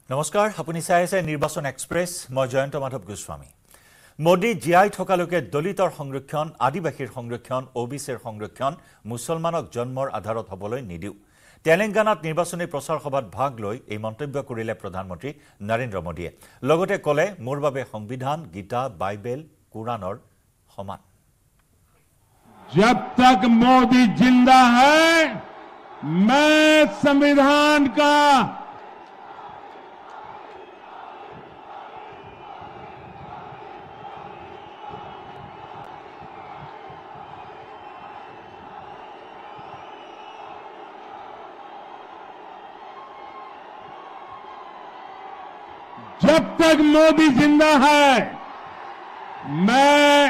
নমস্কাৰ আপুনি চাই আছে নিৰ্বাচন এক্সপ্ৰেছ মই জয়ন্ত মাধৱ গোস্বামী মোদী জিআই থকালৈকে দলিতৰ সংৰক্ষণ আদিবাসীৰ সংৰক্ষণ ওবিসিৰ সংৰক্ষণ মুছলমানক জন্মৰ আধাৰত হ'বলৈ নিদিও তেলেংগানাত নিৰ্বাচনী প্ৰচাৰ সভাত ভাগ লৈ এই মন্তব্য কৰিলে প্ৰধানমন্ত্ৰী নৰেন্দ্ৰ মোদীয়ে লগতে ক'লে মোৰ বাবে সংবিধান গীতা বাইবেল কুৰানৰ সমান जब तक मोदी जिंदा है मैं संविधान का जब तक मोदी जिंदा है मैं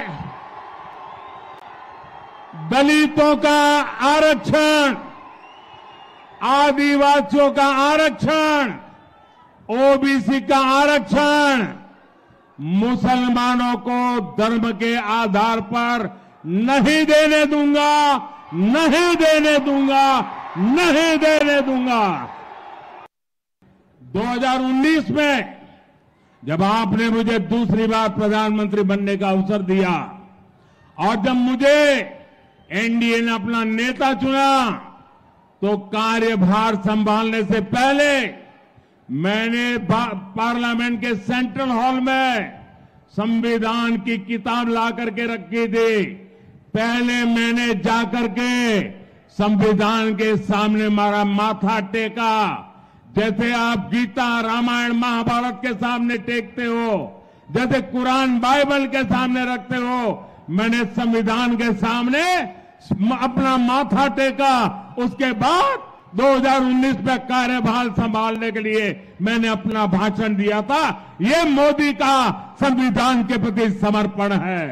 दलितों का आरक्षण आदिवासियों का आरक्षण ओबीसी का आरक्षण मुसलमानों को धर्म के आधार पर नहीं देने दूंगा नहीं देने दूंगा नहीं देने दूंगा 2019 में जब आपने मुझे दूसरी बार प्रधानमंत्री बनने का अवसर दिया और जब मुझे एनडीए ने अपना नेता चुना तो कार्यभार संभालने से पहले मैंने पार्लियामेंट के सेंट्रल हॉल में संविधान की किताब ला करके रखी थी पहले मैंने जाकर के संविधान के सामने मारा माथा टेका जैसे आप गीता रामायण महाभारत के सामने टेकते हो जैसे कुरान बाइबल के सामने रखते हो मैंने संविधान के सामने अपना माथा टेका उसके बाद 2019 में कार्यभार संभालने के लिए मैंने अपना भाषण दिया था ये मोदी का संविधान के प्रति समर्पण है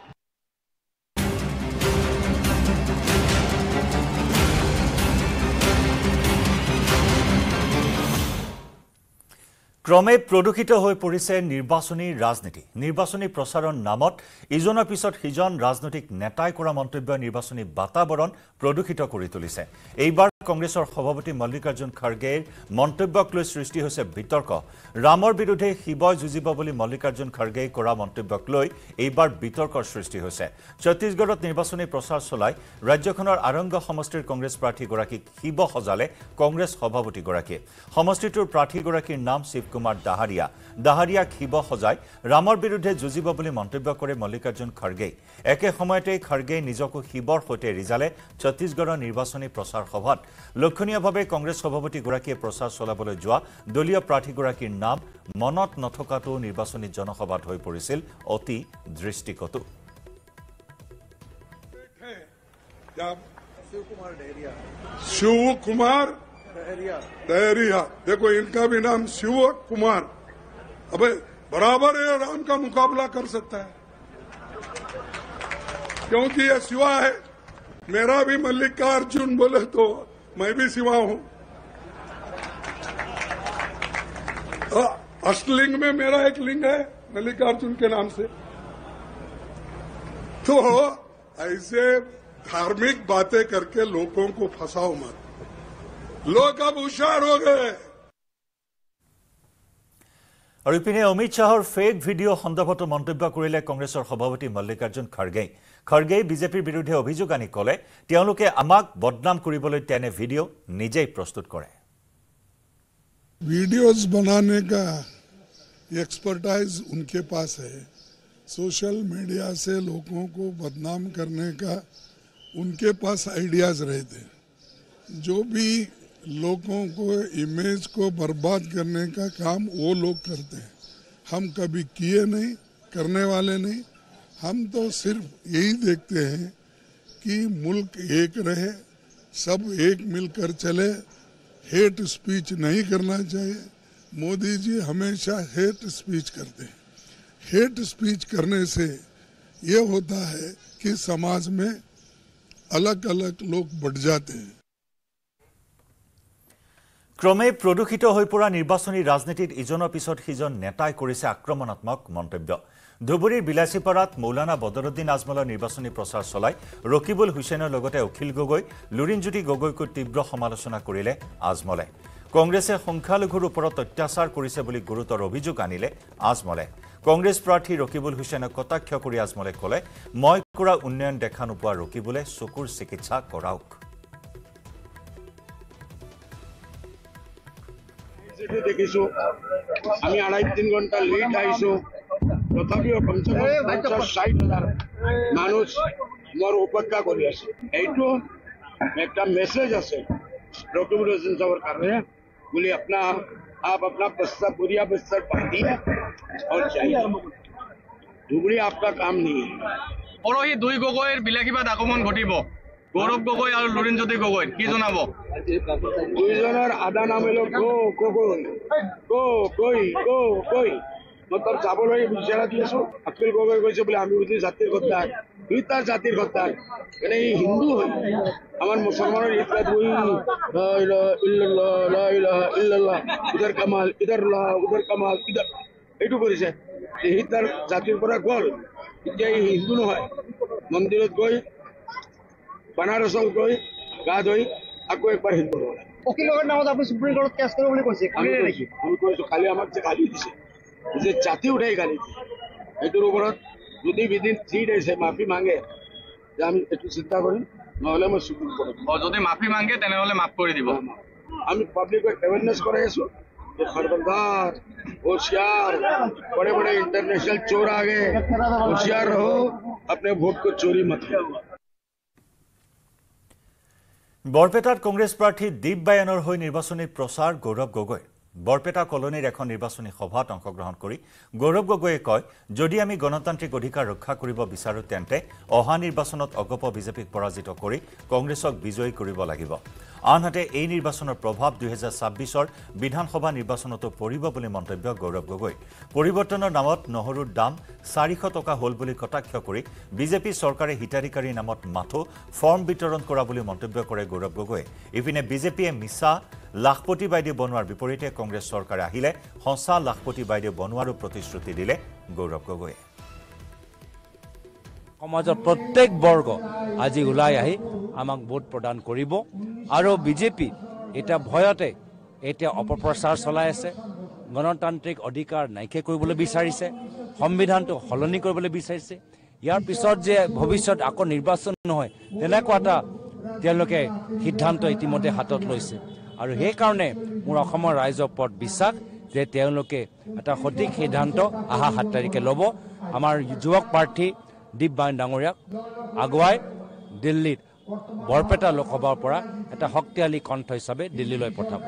ক্ৰমে প্ৰদূষিত হৈ পৰিছে নিৰ্বাচনী ৰাজনীতি নিৰ্বাচনী প্ৰচাৰৰ নামত ইজনৰ পিছত সিজন ৰাজনৈতিক নেতাই কৰা মন্তব্য নিৰ্বাচনী বাতাবৰণ প্ৰদূষিত কৰি তুলিছে এইবাৰ কংগ্ৰেছৰ সভাপতি মল্লিকাৰ্জুন খাৰগেৰ মন্তব্যক লৈ সৃষ্টি হৈছে বিতৰ্ক ৰামৰ বিৰুদ্ধে শিৱই যুঁজিব বুলি মল্লিকাৰ্জুন খাৰগেই কৰা মন্তব্যক লৈ এইবাৰ বিতৰ্কৰ সৃষ্টি হৈছে ছত্তীশগড়ত নিৰ্বাচনী প্ৰচাৰ চলাই ৰাজ্যখনৰ আৰংগ সমষ্টিৰ কংগ্ৰেছ প্ৰাৰ্থীগৰাকীক শিৱ সজালে কংগ্ৰেছ সভাপতিগৰাকীয়ে সমষ্টিটোৰ প্ৰাৰ্থীগৰাকীৰ নাম শিৱকুমাৰ দাহাৰিয়া শিৱ সজাই ৰামৰ বিৰুদ্ধে যুঁজিব বুলি মন্তব্য কৰে মল্লিকাৰ্জুন খাৰগে একে সময়তে খাৰগে নিজকো শিৱৰ সৈতে ৰিজালে ছত্তীশগড়ৰ নিৰ্বাচনী প্ৰচাৰ সভাত লক্ষণীয়ভাৱে কংগ্ৰেছ সভাপতিগৰাকীয়ে প্ৰচাৰ চলাবলৈ যোৱা দলীয় প্ৰাৰ্থীগৰাকীৰ নাম মনত নথকাটো নিৰ্বাচনী জনসভাত হৈ পৰিছিল অতি দৃষ্টিকটু शिव कुमार दहरिया देखो इनका भी नाम शिव कुमार अबे बराबर है राम का मुकाबला कर सकता है क्योंकि ये शिवा है मेरा भी मल्लिकार्जुन बोले तो मैं भी शिवा हूं अष्टलिंग में मेरा एक लिंग है मल्लिकार्जुन के नाम से तो ऐसे धार्मिक बातें करके लोगों को फंसाओ मत लोग अब होशियार हो गए और इपिने अमित शाहर फेक भिडिओ सन्दर्भत मन्तव्य करिले कংগ্ৰেছৰ सभापति मल्लिकार्जुन खड़गे बीजेपीर विरुद्धे अभियोग आनी कले তেওঁলোকে আমাক বদনাম কৰিবলৈ তেনে ভিডিও নিজেই प्रस्तुत কৰে वीडियोस बनाने का एक्सपर्टाइज उनके पास है सोशल मीडिया से लोगों को बदनाम करने का उनके पास आइडियाज रहते जो भी लोगों को इमेज को बर्बाद करने का काम वो लोग करते हैं हम कभी किए नहीं करने वाले नहीं हम तो सिर्फ यही देखते हैं कि मुल्क एक रहे सब एक मिलकर चले हेट स्पीच नहीं करना चाहिए मोदी जी हमेशा हेट स्पीच करते हैं हेट स्पीच करने से ये होता है कि समाज में अलग अलग लोग बढ़ जाते हैं ক্ৰমে প্ৰদূষিত হৈ পৰা নিৰ্বাচনী ৰাজনীতিত ইজনৰ পিছত সিজন নেতাই কৰিছে আক্ৰমণাত্মক মন্তব্য ধুবুৰীৰ বিলাসীপাৰাত মৌলানা বদৰুদ্দিন আজমলৰ নিৰ্বাচনী প্ৰচাৰ চলাই ৰকিবুল হুছেইনৰ লগতে অখিল গগৈ লুৰিনজ্যোতি গগৈক তীব্ৰ সমালোচনা কৰিলে আজমলে কংগ্ৰেছে সংখ্যালঘুৰ ওপৰত অত্যাচাৰ কৰিছে বুলি গুৰুতৰ অভিযোগ আনিলে আজমলে। কংগ্ৰেছ প্ৰাৰ্থী ৰকিবুল হুছেইনক কটাক্ষ কৰি আজমলে ক'লে, মই কৰা উন্নয়ন দেখা নোপোৱা ৰকিবুলে চকুৰ চিকিৎসা কৰাওক। দেখিছো আমি 2.5-3 ঘণ্টা লেট আহিছো, তথাপিও কমচে কম 50-60,000 মানুষ মোৰ অপেক্ষা কৰি আছে। এইটো একটা মেসেজ আছে रकीबुल हुसैन साहब कारण बोले आप अपना बस्ता बुरिया बस्तर बांधिए और चाहिए धुबुरी आपका काम नहीं है। পৰহি 2 গগৈৰ বিলাসীবাদ আগমন ঘটিব। গৌৰৱ গগৈ আৰু লুৰিণজ্যোতি গগৈ কি জনাব? দুইজনৰ আদা নাম হলো গগৈ मतलब যাবলৈ বিচাৰা দি আছো। আকিল গগৈ কৈছে বোলে আমি বুঝি জাতিৰ গদ্দাৰ, ই তাৰ জাতিৰ গদ্দাৰ, মানে হিন্দু হয়। আমার মুসলমানের ঈদগাহ দুই ইধর কামাল ইধর উধর কামাল ইধর এইটো কৰিছে। সি তাৰ জাতিৰ পৰা গ'ল, এতিয়া হিন্দু নহয়। মন্দিৰত গৈ বানাৰসত গৈ গা ধুই আকৌ একবাৰ হিন্দু হ'ল। অকিলৰ নামত আপুনি সুপ্ৰিম কোৰ্টত কেছ কৰিব বুলি কৈছে, আমি কৈছো খালি আমাক যে গালি দিছে, যে জাতি উঠাই গালি দিছে। এইটোৰ ওপৰত যদি বিদিন 3 days মাফি মাগে যে আমি এইটো চিন্তা কৰিম, নহলে মই সুপ্রিম কোর্ট যদি মাফি মাগে তেনেহলে মাফ কৰি দিব। আমি পাব্লিকক অ্যাওয়ারনেস করাই আছো যে खबरदार होशियार, बड़े बड़े इंटरनेशनल चोर आ गए, होशियार रहो, अपने वोट को चोरी मत करो। বৰপেটাত কংগ্ৰেছ প্ৰাৰ্থী দীপ বায়ানৰ হৈ নিৰ্বাচনী প্ৰচাৰ গৌৰৱ গগৈ। বৰপেটা কলনীৰ এখন নিৰ্বাচনী সভাত অংশগ্ৰহণ কৰি গৌৰৱ গগৈয়ে কয়, যদি আমি গণতান্ত্ৰিক অধিকাৰ ৰক্ষা কৰিব বিচাৰো তেন্তে অহা নিৰ্বাচনত অগপ বিজেপিক পৰাজিত কৰি কংগ্ৰেছক বিজয়ী কৰিব লাগিব। আনহাতে এই নিৰ্বাচনৰ প্ৰভাৱ 2026ৰ বিধানসভা নিৰ্বাচনতো পৰিব বুলি মন্তব্য গৌৰৱ গগৈ। পৰিৱৰ্তনৰ নামত নহৰুৰ দাম 400 টকা হ'ল বুলি কটাক্ষ কৰি বিজেপি চৰকাৰে হিতাধিকাৰীৰ নামত মাথো ফৰ্ম বিতৰণ কৰা বুলি মন্তব্য কৰে গৌৰৱ গগৈ। ইপিনে বিজেপিয়ে মিছা লাখপতি বাইদেউ বনোৱাৰ বিপৰীতে কংগ্ৰেছ চৰকাৰে আহিলে সঁচা লাখপতি বাইদেউ বনোৱাৰো প্ৰতিশ্ৰুতি দিলে গৌৰৱ গগৈয়ে। সমাজৰ প্ৰত্যেক বৰ্গ আজি ওলাই আহি আমাক ভোট প্ৰদান কৰিব আৰু বিজেপি এটা ভয়তে এতিয়া অপপ্ৰচাৰ চলাই আছে। গণতান্ত্ৰিক অধিকাৰ নাইকিয়া কৰিবলৈ বিচাৰিছে, সংবিধানটো সলনি কৰিবলৈ বিচাৰিছে। ইয়াৰ পিছত যে ভৱিষ্যত আকৌ নিৰ্বাচন নহয় তেনেকুৱা এটা তেওঁলোকে সিদ্ধান্ত ইতিমধ্যে হাতত লৈছে। আৰু সেইকাৰণে মোৰ অসমৰ ৰাইজৰ ওপৰত বিশ্বাস যে তেওঁলোকে এটা সঠিক সিদ্ধান্ত অহা 7 তাৰিখে ল'ব। আমাৰ যুৱক প্ৰাৰ্থী দীপ বায়ন ডাঙৰীয়াক আগুৱাই দিল্লীত বৰপেটা লোকসভাৰ পৰা এটা শক্তিশালী কণ্ঠ হিচাপে দিল্লীলৈ পঠাব।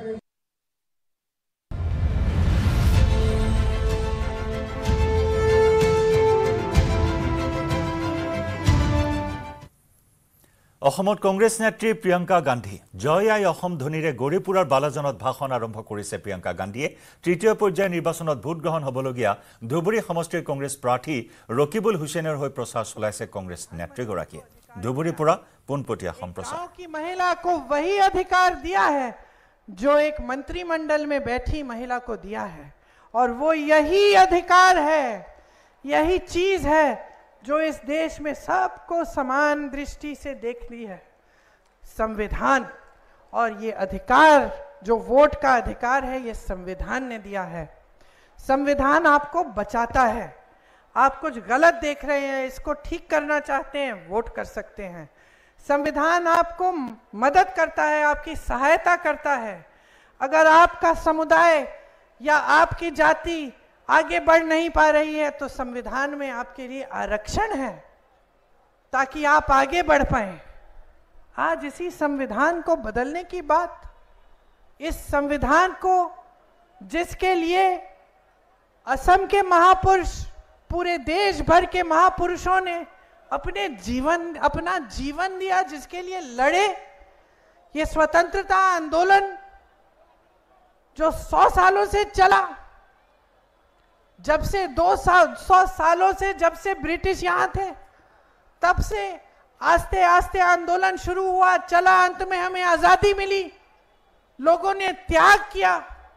অসমত কংগ্ৰেছ নেত্ৰী প্ৰিয়ংকা গান্ধী জয় আই অসম ধ্বনিৰে গৌৰীপুৰৰ বালাজনত ভাষণ আৰম্ভ কৰিছে প্ৰিয়ংকা গান্ধীয়ে। তৃতীয় পৰ্যায়ৰ নিৰ্বাচনত ভোট গ্ৰহণ হ'বলগীয়া ধুবুৰী সমষ্টিৰ কংগ্ৰেছ প্ৰাৰ্থী ৰকিবুল হুছেইনৰ হৈ প্ৰচাৰ চলাইছে কংগ্ৰেছ নেত্ৰীগৰাকীয়ে। ধুবুৰীৰ পৰা পোনপটীয়া সম্প্ৰচাৰ। की महिला को वही अधिकार दिया है जो एक मंत्रिमंडल में बैठी महिला को दिया है, और वो यही अधिकार है, यही चीज है जो इस देश में सबको समान दृष्टि से देखती है, संविधान। और ये अधिकार जो वोट का अधिकार है ये संविधान ने दिया है। संविधान आपको बचाता है। आप कुछ गलत देख रहे हैं, इसको ठीक करना चाहते हैं, वोट कर सकते हैं। संविधान आपको मदद करता है, आपकी सहायता करता है। अगर आपका समुदाय या आपकी जाति आगे बढ़ नहीं पा रही है तो संविधान में आपके लिए आरक्षण है ताकि आप आगे बढ़ पाएं। आज इसी संविधान को बदलने की बात, इस संविधान को जिसके लिए असम के महापुरुष, पूरे देश भर के महापुरुषों ने अपना जीवन दिया, जिसके लिए लड़े, ये स्वतंत्रता आंदोलन जो 100 सालों से चला, जब से 200 सालों से जब से ब्रिटिश यहां थे तब से आस्ते आस्ते आंदोलन शुरू हुआ, चला, अंत में हमें आजादी मिली, लोगों ने त्याग किया।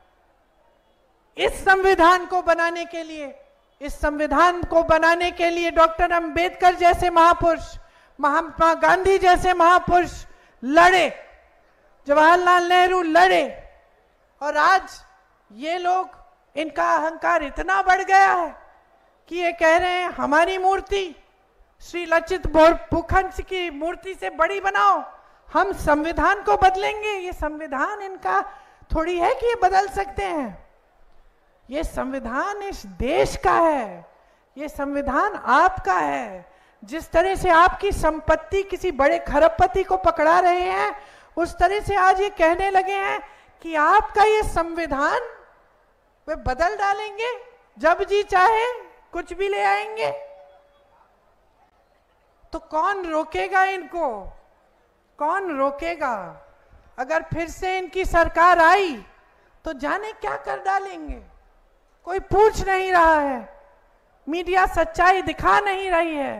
इस संविधान को बनाने के लिए, इस संविधान को बनाने के लिए डॉक्टर अंबेडकर जैसे महापुरुष, महात्मा गांधी जैसे महापुरुष लड़े, जवाहरलाल नेहरू लड़े, और आज ये लोग, इनका अहंकार इतना बढ़ गया है कि ये कह रहे हैं हमारी मूर्ति श्री लचित बोरफुकन की मूर्ति से बड़ी बनाओ, हम संविधान को बदलेंगे। ये संविधान इनका थोड़ी है कि ये बदल सकते हैं। ये संविधान इस देश का है, ये संविधान आपका है। जिस तरह से आपकी संपत्ति किसी बड़े खरबपति को पकड़ा रहे हैं, उस तरह से आज ये कहने लगे हैं कि आपका ये संविधान वे बदल डालेंगे, जब जी चाहे कुछ भी ले आएंगे। तो कौन रोकेगा इनको? कौन रोकेगा? अगर फिर से इनकी सरकार आई तो जाने क्या कर डालेंगे। कोई पूछ नहीं रहा है, मीडिया सच्चाई दिखा नहीं रही है।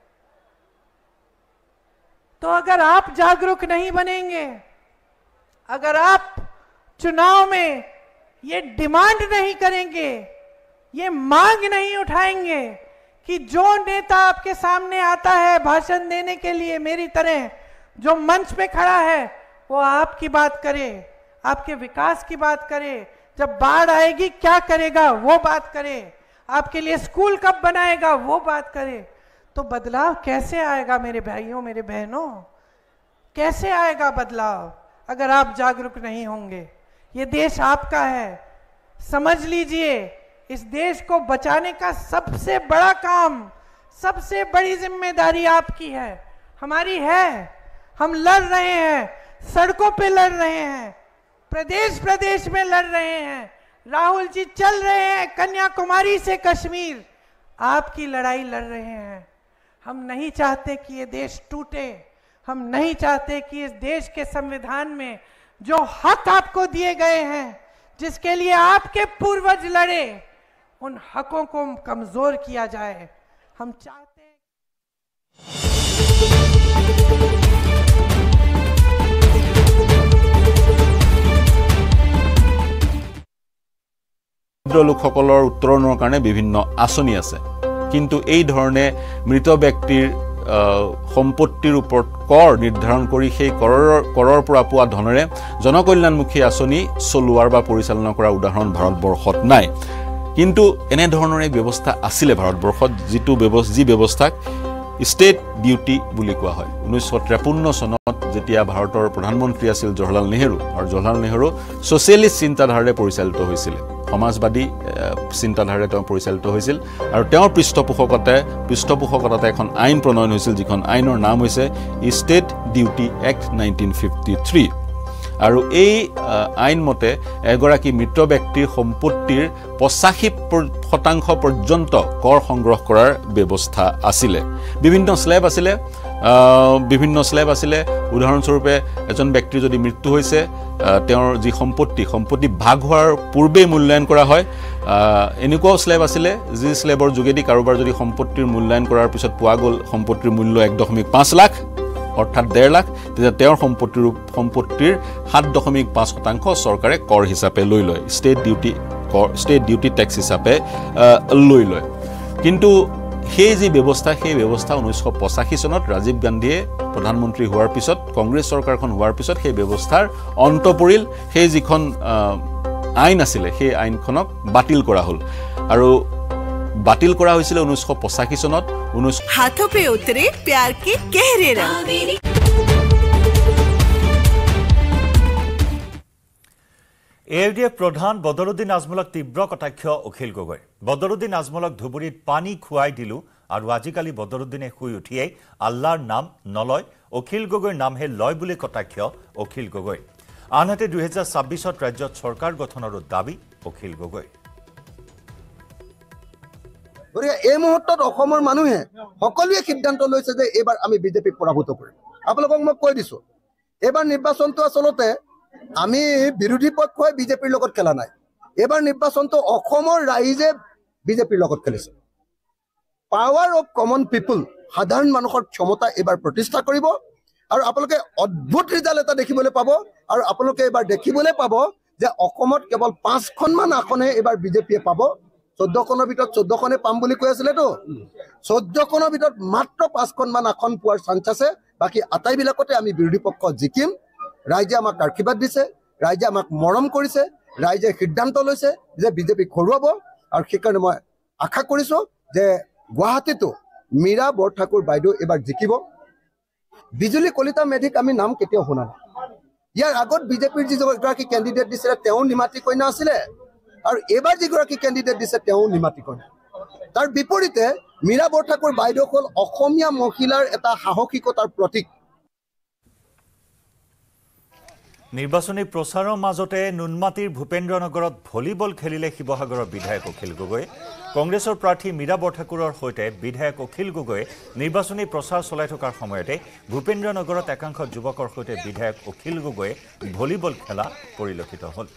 तो अगर आप जागरूक नहीं बनेंगे, अगर आप चुनाव में ये डिमांड नहीं करेंगे, ये मांग नहीं उठाएंगे कि जो नेता आपके सामने आता है भाषण देने के लिए, मेरी तरह जो मंच पे खड़ा है, वो आपकी बात करे, आपके विकास की बात करे, जब बाढ़ आएगी क्या करेगा वो बात करे, आपके लिए स्कूल कब बनाएगा वो बात करे, तो बदलाव कैसे आएगा मेरे भाइयों, मेरे बहनों? कैसे आएगा बदलाव अगर आप जागरूक नहीं होंगे? ये देश आपका है, समझ लीजिए। इस देश को बचाने का सबसे बड़ा काम, सबसे बड़ी जिम्मेदारी आपकी है, हमारी है। हम लड़ रहे हैं, सड़कों पे लड़ रहे हैं, प्रदेश प्रदेश में लड़ रहे हैं। राहुल जी चल रहे हैं कन्याकुमारी से कश्मीर, आपकी लड़ाई लड़ रहे हैं। हम नहीं चाहते कि ये देश टूटे, हम नहीं चाहते कि इस देश के संविधान में जो हक आपको दिए गए हैं, जिसके लिए आपके पूर्वज लड़े, उन हकों को कमजोर किया जाए। हम चाहते हैं লোকসকলৰ উত্তৰণৰ কাৰণে বিভিন্ন আঁচনি আছে, কিন্তু এই ধৰণে মৃত ব্যক্তিৰ সম্পত্তিৰ ওপৰত কৰ নিৰ্ধাৰণ কৰি সেই কৰৰ পৰা পোৱা ধনেৰে জনকল্যাণমুখী আঁচনি চলোৱাৰ বা পৰিচালনা কৰাৰ উদাহৰণ ভাৰতবৰ্ষত নাই। কিন্তু এনে ধৰণৰ এক ব্যৱস্থা আছিলে ভাৰতবৰ্ষত, যি ব্যৱস্থাক ষ্টেট ডিউটি বুলি কোৱা হয়। 1953 চনত যেতিয়া ভাৰতৰ প্ৰধানমন্ত্ৰী আছিল জৱাহৰলাল নেহৰু, আৰু জৱাহৰলাল নেহৰু ছ'চিয়েলিষ্ট চিন্তাধাৰাৰে পৰিচালিত হৈছিল, সমাজবাদী চিন্তাধাৰাৰে তেওঁ পৰিচালিত হৈছিল, আৰু তেওঁৰ পৃষ্ঠপোষকতাতে এখন আইন প্ৰণয়ন হৈছিল, যিখন আইনৰ নাম হৈছে ষ্টেট ডিউটি এক্ট 1953। আৰু এই আইন মতে এগৰাকী মৃত ব্যক্তিৰ সম্পত্তিৰ 85% পৰ্যন্ত কৰ সংগ্ৰহ কৰাৰ ব্যৱস্থা আছিলে। বিভিন্ন স্লেব আছিলে। উদাহৰণস্বৰূপে এজন ব্যক্তিৰ যদি মৃত্যু হৈছে, তেওঁৰ যি সম্পত্তি ভাগ হোৱাৰ পূৰ্বেই মূল্যায়ন কৰা হয়। এনেকুৱাও স্লেব আছিলে যি স্লেবৰ যোগেদি কাৰোবাৰ যদি সম্পত্তিৰ মূল্যায়ন কৰাৰ পিছত পোৱা গ'ল সম্পত্তিৰ মূল্য 1.5 লাখ অৰ্থাৎ 1.5 লাখ, তেতিয়া তেওঁৰ সম্পত্তিৰ 7.5% চৰকাৰে কৰ হিচাপে লৈ লয়, ষ্টেট ডিউটি টেক্স হিচাপে লৈ লয়। কিন্তু সেই যি ব্যৱস্থা, সেই ব্যৱস্থা 1985 চনত ৰাজীৱ গান্ধীয়ে প্ৰধানমন্ত্ৰী হোৱাৰ পিছত, কংগ্ৰেছ চৰকাৰখন হোৱাৰ পিছত সেই ব্যৱস্থাৰ অন্ত পৰিল। সেই যিখন আইন আছিলে সেই আইনখনক বাতিল কৰা হ'ল, আৰু বাতিল কৰা হৈছিল 1985 চনত। हाथों पे उतरे प्यार के गहरे रंग। AUDF প্ৰধান বদৰুদ্দিন আজমলক তীব্ৰ কটাক্ষ অখিল গগৈ। বদৰুদ্দিন আজমলক ধুবুৰীত পানী খুৱাই দিলো, আৰু আজিকালি বদৰুদ্দিনে শুই উঠিয়েই আল্লাহৰ নাম নলয়, অখিল গগৈৰ নামহে লয় বুলি কটাক্ষ অখিল গগৈ। আনহাতে 2026ত ৰাজ্যত চৰকাৰ গঠনৰো দাবী অখিল গগৈ। গতিকে এই মুহূৰ্তত অসমৰ মানুহে সকলোৱে সিদ্ধান্ত লৈছে যে এইবাৰ আমি বিজেপিক পৰাভূত কৰিম। আপোনালোকক মই কৈ দিছো, এইবাৰ নিৰ্বাচনটো আচলতে আমি বিৰোধী পক্ষই বিজেপিৰ লগত খেলা নাই, এইবাৰ নিৰ্বাচনটো অসমৰ ৰাইজে বিজেপিৰ লগত খেলিছে। পাৱাৰ অফ কমন পিপুল, সাধাৰণ মানুহৰ ক্ষমতা এইবাৰ প্ৰতিষ্ঠা কৰিব, আৰু আপোনালোকে অদ্ভুত ৰিজাল্ট এটা দেখিবলৈ পাব। আৰু আপোনালোকে এইবাৰ দেখিবলৈ পাব যে অসমত কেৱল 5খনমান আসনহে এইবাৰ বিজেপিয়ে পাব। 14খনৰ ভিতৰত 14খনে পাম বুলি কৈ আছিলেতো, 14খনৰ ভিতৰত মাত্ৰ 5খনমান আসন পোৱাৰ চান্স আছে। বাকী আটাইবিলাকতে আমি বিৰোধী পক্ষ জিকিম। ৰাইজে আমাক আশীৰ্বাদ দিছে, ৰাইজে আমাক মৰম কৰিছে, ৰাইজে সিদ্ধান্ত লৈছে যে বিজেপিক হৰুৱাব আৰু সেইকাৰণে মই আশা কৰিছোঁ যে গুৱাহাটীতো মীৰা বৰঠাকুৰ বাইদেউ এবাৰ জিকিব। বিজুলী কলিতা মেধিক আমি নাম কেতিয়াও শুনা নাই। ইয়াৰ আগত বিজেপিৰ যিগৰাকী কেণ্ডিডেট দিছিলে তেওঁ নিমাতী কন্যা আছিলে আৰু এইবাৰ যিগৰাকী কেণ্ডিডেট দিছে তেওঁ নিমাতী কন্যা। তাৰ বিপৰীতে মীৰা বৰঠাকুৰ বাইদেউ হ'ল অসমীয়া মহিলাৰ এটা সাহসিকতাৰ প্ৰতীক। নিৰ্বাচনী প্ৰচাৰৰ মাজতে নুনমাটিৰ ভূপেন্দ্ৰনগৰত ভলীবল খেলিলে শিৱসাগৰৰ বিধায়ক অখিল গগৈ। কংগ্ৰেছৰ প্ৰাৰ্থী মীৰা বৰঠাকুৰৰ সৈতে বিধায়ক অখিল গগৈয়ে নিৰ্বাচনী প্ৰচাৰ চলাই থকাৰ সময়তে ভূপেন্দ্ৰনগৰত একাংশ যুৱকৰ সৈতে বিধায়ক অখিল গগৈয়ে ভলীবল খেলা পৰিলক্ষিত হ'ল।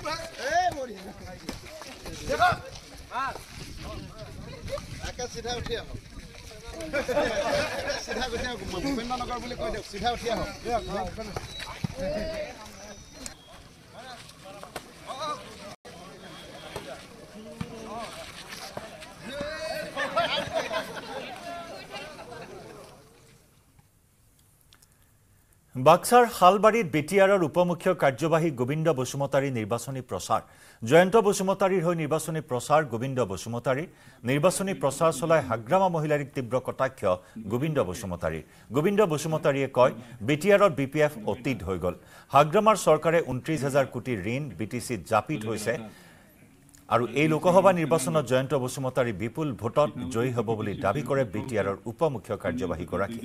বাক্সাৰ শালবাৰীত বিটিআৰৰ উপমুখ্য কাৰ্যবাহী গোবিন্দ বসুমতাৰীৰ নিৰ্বাচনী প্ৰচাৰ। জয়ন্ত বসুমতাৰীৰ হৈ নিৰ্বাচনী প্ৰচাৰ গোবিন্দ বসুমতাৰীৰ। নিৰ্বাচনী প্ৰচাৰ চলাই হাগ্ৰামা মহিলাৰীক তীব্ৰ কটাক্ষ গোবিন্দ বসুমতাৰীৰ। গোবিন্দ বসুমতাৰীয়ে কয় বিটিআৰত বিপিএফ অতীত হৈ গ'ল। হাগ্ৰামাৰ চৰকাৰে 29,000 কোটি ঋণ বিটিচিত জাপি থৈছে আৰু এই লোকসভা নিৰ্বাচনত জয়ন্ত বসুমতাৰী বিপুল ভোটত জয়ী হ'ব বুলি দাবী কৰে বিটিআৰৰ উপমুখ্য কাৰ্যবাহীগৰাকী।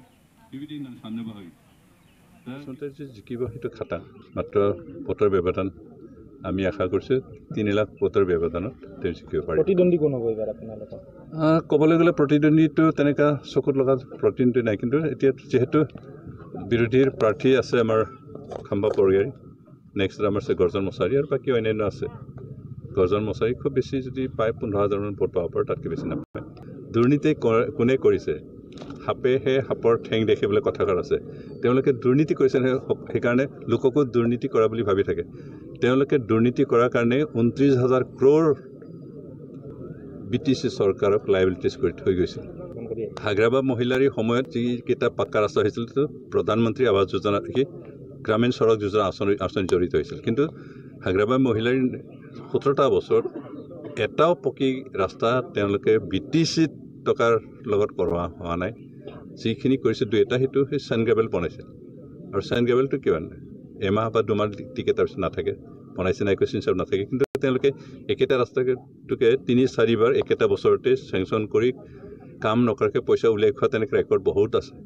জিকিব সেইটো খাটা মাত্ৰ ভোটৰ ব্যৱধান আমি আশা কৰিছোঁ 3 লাখ ভোটৰ ব্যৱধানত তেওঁ জিকিব পাৰে। প্ৰতিদ্বন্দ্বী কোন হ'ব এইবাৰ আপোনালোকৰ? ক'বলৈ গ'লে প্ৰতিদ্বন্দ্বীটো তেনেকুৱা চকুত লগা প্ৰতিদ্বন্দ্বী নাই, কিন্তু এতিয়া যিহেতু বিৰোধীৰ প্ৰাৰ্থী আছে আমাৰ খাম্বা পৰিয়াৰী, নেক্সট আমাৰ আছে গৰ্জন মছাৰী আৰু বাকী অন্যান্য আছে। গৰ্জন মছাৰী খুব বেছি যদি পায় 15,000 মান ভোট পাব পাৰে, তাতকৈ বেছি নাপায়। দুৰ্নীতি কোনে কৰিছে? সাপেহে সাপৰ ঠেং দেখিবলৈ কথাষাৰ আছে। তেওঁলোকে দুৰ্নীতি কৰিছে, সেইকাৰণে লোককো দুৰ্নীতি কৰা বুলি ভাবি থাকে। তেওঁলোকে দুৰ্নীতি কৰাৰ কাৰণে 29,000 ক্ৰ'ৰ বিটিচি চৰকাৰক লাইবিলিটিজ কৰি থৈ গৈছিল। হাগ্ৰামা মহিলাৰীৰ সময়ত যিকেইটা পাক্কা ৰাস্তা হৈছিল প্ৰধানমন্ত্ৰী আৱাস যোজনা গ্ৰামীণ সড়ক যোজনা আঁচনি জড়িত হৈছিল, কিন্তু হাগ্ৰামা মহিলাৰীৰ 17টা বছৰত এটাও পকী ৰাস্তা তেওঁলোকে বিটিচিত টকাৰ লগত কৰোৱা হোৱা নাই। যিখিনি কৰিছে 2এটা সেইটো সেই চেইন গ্ৰেভেল বনাইছে, আৰু চেইন গ্ৰেভেলটো কিমান এমাহ বা 2 মাহ টিকেট তাৰপিছত নাথাকে, বনাইছে নাই কুৱেশ্যন হিচাপ নাথাকে। কিন্তু তেওঁলোকে একেটা ৰাস্তাটোকে 3-4 বাৰ একেটা বছৰতে চেংচন কৰি কাম নকৰাকৈ পইচা উলিয়াই খোৱা তেনেকৈ ৰেকৰ্ড বহুত আছে।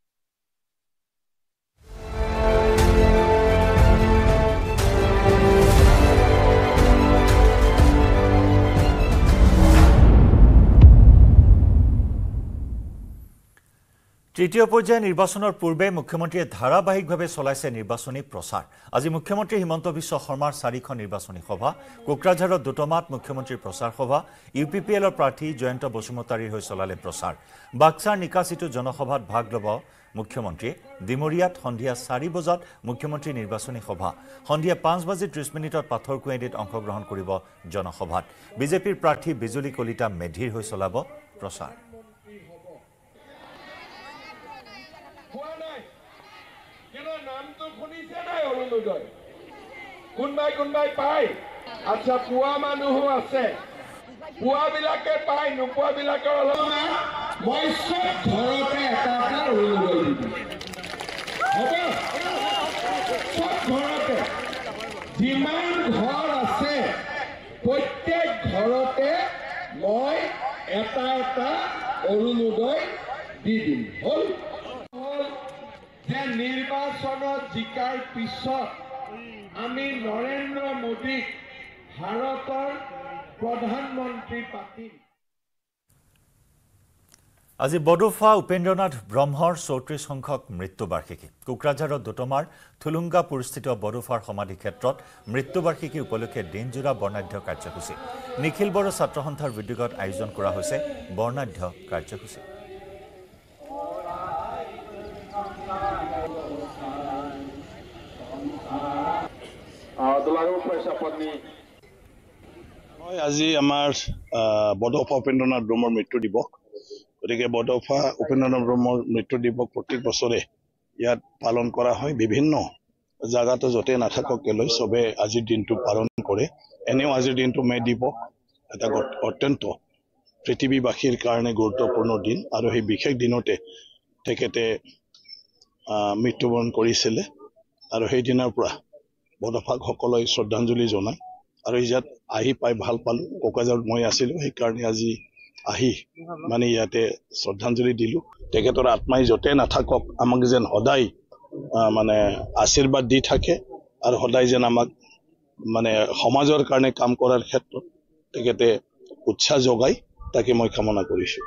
তৃতীয় পৰ্যায়ৰ নিৰ্বাচনৰ পূৰ্বে মুখ্যমন্ত্ৰীয়ে ধাৰাবাহিকভাৱে চলাইছে নিৰ্বাচনী প্ৰচাৰ। আজি মুখ্যমন্ত্ৰী হিমন্ত বিশ্ব শৰ্মাৰ 4খন নিৰ্বাচনী সভা, কোকৰাঝাৰত দুটমাত মুখ্যমন্ত্ৰীৰ প্ৰচাৰ সভা, UPPLৰ প্ৰাৰ্থী জয়ন্ত বসুমতাৰীৰ হৈ চলালে প্ৰচাৰ। বাক্সাৰ নিকাচিতো জনসভাত ভাগ ল'ব মুখ্যমন্ত্ৰীয়ে। ডিমৰীয়াত সন্ধিয়া 4 বজাত মুখ্যমন্ত্ৰীৰ নিৰ্বাচনী সভা। সন্ধিয়া 5:30 পাথৰকুঁৱেডীত অংশগ্ৰহণ কৰিব জনসভাত। বিজেপিৰ প্ৰাৰ্থী বিজুলী কলিতা মেধিৰ হৈ চলাব প্ৰচাৰ। কোনবাই পায়, আচ্ছা পুৱা মানুহো আছে, পুৱাবিলাকে পায়, নোপোৱাবিলাকৰ অলপ মই চব ঘৰতে এটা অৰুণোদয় দিম। হ'ব চব ঘৰতে যিমান ঘৰ আছে প্ৰত্যেক ঘৰতে মই এটা অৰুণোদয় দি দিম। হ'ল যে নিৰ্বাচনত জিকাৰ পিছত আমি নৰেন্দ্ৰ মোদীক ভাৰতৰ প্ৰধানমন্ত্ৰী পাতিম। আজি বডোফা উপেন্দ্ৰনাথ ব্ৰহ্মৰ 34 সংখ্যক মৃত্যুবাৰ্ষিকী। কোকৰাঝাৰত দুটমাৰ থুলুংগাপুৰস্থিত বডোফাৰ সমাধি ক্ষেত্ৰত মৃত্যুবাৰ্ষিকী উপলক্ষে দিনজোৰা বৰ্ণাঢ্য কাৰ্যসূচী। নিখিল বড়ো ছাত্ৰ সন্থাৰ উদ্যোগত আয়োজন কৰা হৈছে বৰ্ণাঢ্য কাৰ্যসূচী। আজি আমাৰ বডোফা উপেন্দ্ৰনাথ ব্ৰহ্মৰ মৃত্যু দিৱস। গতিকে বডোফা উপেন্দ্ৰনাথ ব্ৰহ্মৰ মৃত্যু দিৱস প্ৰত্যেক বছৰে ইয়াত পালন কৰা হয়। বিভিন্ন জাগাটো য'তে নাথাকক কেলৈ চবে আজিৰ দিনটো পালন কৰে এনেও আজিৰ দিনটো মে দিৱস এটা অত্যন্ত পৃথিৱীবাসীৰ কাৰণে গুৰুত্বপূৰ্ণ দিন আৰু সেই বিশেষ দিনতে তেখেতে মৃত্যুবৰণ কৰিছিলে আৰু সেই দিনৰ পৰা বড়োভাষীসকলে শ্ৰদ্ধাঞ্জলি জনায় আৰু ইয়াত আহি পাই ভাল পালো কোকৰাঝাৰত মই আছিলো সেইকাৰণে আজি আহি মানে ইয়াতে শ্ৰদ্ধাঞ্জলি দিলো তেখেতৰ আত্মাই য'তে নাথাকক আমাক যেন সদায় মানে আশীৰ্বাদ দি থাকে আৰু সদায় যেন আমাক মানে সমাজৰ কাৰণে কাম কৰাৰ ক্ষেত্ৰত তেখেতে উৎসাহ যোগায় তাকে মই কামনা কৰিছো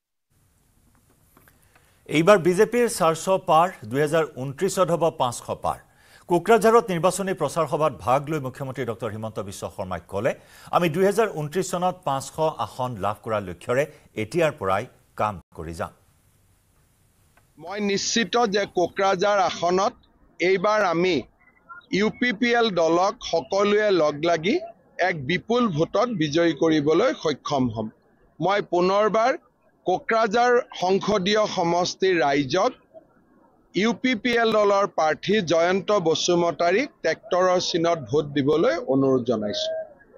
এইবাৰ বিজেপিৰ 400 পাৰ 2029 হ'ব 500 পাৰ কোকৰাঝাৰত নিৰ্বাচনী প্ৰচাৰ সভাত ভাগ লৈ মুখ্যমন্ত্ৰী ডক্টৰ হিমন্ত বিশ্ব শৰ্মাই ক'লে আমি 2029 চনত 500 আসন লাভ কৰাৰ লক্ষ্যৰে এতিয়াৰ পৰাই কাম কৰি যাম মই নিশ্চিত যে কোকৰাঝাৰ আসনত এইবাৰ আমি ইউপিপিএল দলক সকলোৱে লগ লাগি এক বিপুল ভোটত বিজয়ী কৰিবলৈ সক্ষম হ'ম মই পুনৰবাৰ কোকৰাঝাৰ সংসদীয় সমষ্টিৰ ৰাইজক ইউপিপিএল দলৰ প্ৰাৰ্থী জয়ন্ত বসুমতাৰীক ট্ৰেক্টৰৰ চিনত ভোট দিবলৈ অনুৰোধ জনাইছো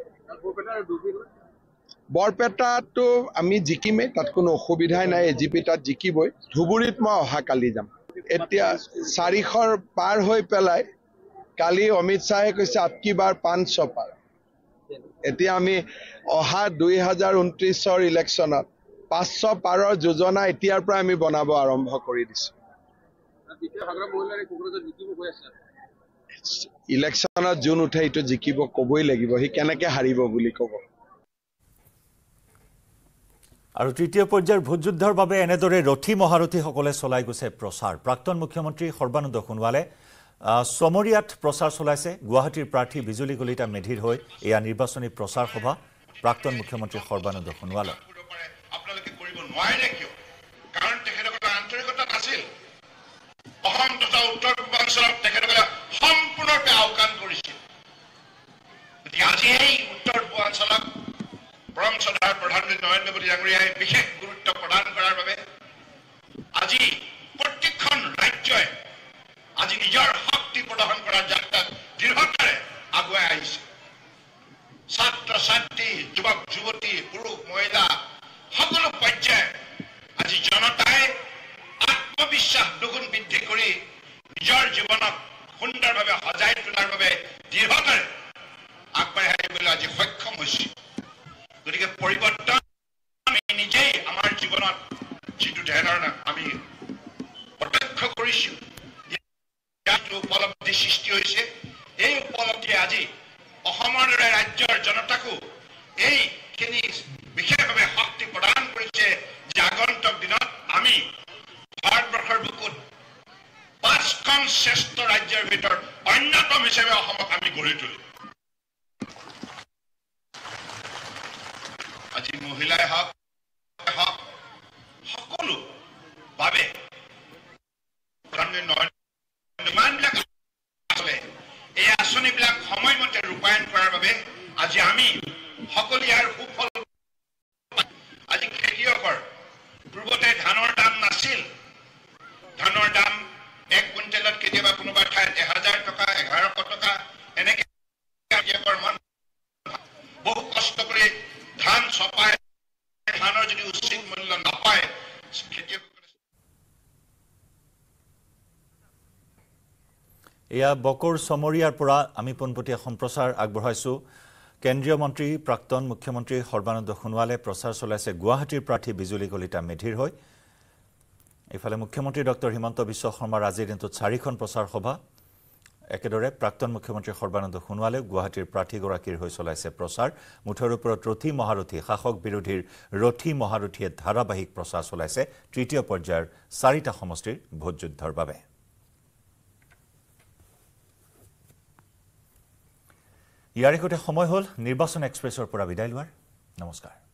বৰপেটাটো আমি জিকিমে তাত কোনো অসুবিধাই নাই এজিপি তাত জিকিবই ধুবুৰীত মই অহাকালি যাম এতিয়া 400 পাৰ হৈ পেলাই কালি অমিত শাহে কৈছে আপকি বাৰ 500 পাৰ এতিয়া আমি অহা 2029 ইলেকশ্যনত 500 পাৰৰ যোজনা এতিয়াৰ পৰা আমি বনাব আৰম্ভ কৰি দিছো ইলেকশ্যনত যোন উঠে এইটো জিকিব ক'বই লাগিব সি কেনেকৈ হাৰিব বুলি ক'ব আৰু তৃতীয় পৰ্যায়ৰ ভোটযুদ্ধৰ বাবে এনেদৰে ৰথী মহাৰথীসকলে চলাই গৈছে প্ৰচাৰ প্ৰাক্তন মুখ্যমন্ত্ৰী সৰ্বানন্দ সোণোৱালে সমৰিয়াত প্ৰচাৰ চলাইছে গুৱাহাটীৰ প্ৰাৰ্থী বিজুলী কলিতা মেধিৰ হৈ এয়া নিৰ্বাচনী প্ৰচাৰ সভা প্ৰাক্তন মুখ্যমন্ত্ৰী সৰ্বানন্দ সোণোৱালে আপোনালোকে কৰিব নোৱাৰে কিয় কাৰণ তেখেতসকলৰ আন্তৰিকতা নাছিল অসম তথা উত্তৰ পূৰ্বাঞ্চলত তেখেতসকলে সম্পূৰ্ণৰূপে আওকাণ কৰিছিল গতিকে আজি এই উত্তৰ পূৰ্বাঞ্চলক পৰম শ্ৰদ্ধাৰ প্ৰধানমন্ত্ৰী নৰেন্দ্ৰ মোদী ডাঙৰীয়াই বিশেষ গুৰুত্ব প্ৰদান কৰাৰ বাবে আজি প্ৰত্যেকখন ৰাজ্যই আজি নিজৰ শক্তি প্ৰদৰ্শন কৰাৰ যাত্ৰাত দৃঢ়তাৰে আগুৱাই আহিছে ছাত্ৰ ছাত্ৰী যুৱক যুৱতী পুৰুষ মহিলা সকলো পৰ্যায়ে আজি জনতাই আত্মবিশ্বাস দুগুণ বৃদ্ধি কৰি নিজৰ জীৱনক সুন্দৰভাৱে সজাই তোলাৰ বাবে দৃঢ়তাৰে আগবাঢ়ি আহিবলৈ আজি সক্ষম হৈছে গতিকে পৰিৱৰ্তন আমি নিজেই আমাৰ জীৱনত যিটো ধৰণৰ আমি প্ৰত্যক্ষ কৰিছো উপলব্ধি সৃষ্টি হৈছে এই উপলব্ধিয়ে আজি অসমৰ দৰে ৰাজ্যৰ জনতাকো এইখিনি বিশেষভাৱে শক্তি প্ৰদান কৰিছে যে আগন্তুক দিনত আমি ভাৰতবৰ্ষৰ বুকুত 5খন শ্ৰেষ্ঠ ৰাজ্যৰ ভিতৰত অন্যতম হিচাপে অসমক আমি গঢ়ি তুলিম আজি মহিলাই হওক সকলো বাবে ইমানবিলাক আচলতে এই আঁচনিবিলাক সময়মতে ৰূপায়ণ কৰাৰ বাবে আজি আমি সকলো ইয়াৰ সুফল আজি খেতিয়কৰ পূৰ্বতে ধানৰ দাম নাছিল ধানৰ দাম 1 কুইণ্টেলত কেতিয়াবা কোনোবা ঠাইত 1000 টকা 1100 টকা এনেকৈ বহু কষ্ট কৰি ধান চপাই ধানৰ যদি উচিত মূল্য নাপায় খেতিয়ক এয়া বকৰ সমৰিয়াৰ পৰা আমি পোনপটীয়া সম্প্ৰচাৰ আগবঢ়াইছো কেন্দ্ৰীয় মন্ত্ৰী প্ৰাক্তন মুখ্যমন্ত্ৰী সৰ্বানন্দ সোণোৱালে প্ৰচাৰ চলাইছে গুৱাহাটীৰ প্ৰাৰ্থী বিজুলী কলিতা মেধিৰ হৈ ইফালে মুখ্যমন্ত্ৰী ডক্টৰ হিমন্ত বিশ্ব শৰ্মাৰ আজিৰ দিনটোত 4খন প্ৰচাৰ সভা একেদৰে প্ৰাক্তন মুখ্যমন্ত্ৰী সৰ্বানন্দ সোণোৱালে গুৱাহাটীৰ প্ৰাৰ্থীগৰাকীৰ হৈ চলাইছে প্ৰচাৰ মুঠৰ ওপৰত ৰথী মহাৰথী শাসক বিৰোধীৰ ৰথী মহাৰথীয়ে ধাৰাবাহিক প্ৰচাৰ চলাইছে তৃতীয় পৰ্যায়ৰ 4টা সমষ্টিৰ ভোটযুদ্ধৰ বাবে ইয়াৰ একোটা সময় হ'ল নিৰ্বাচন এক্সপ্ৰেছৰ পৰা বিদায় লোৱাৰ নমস্কাৰ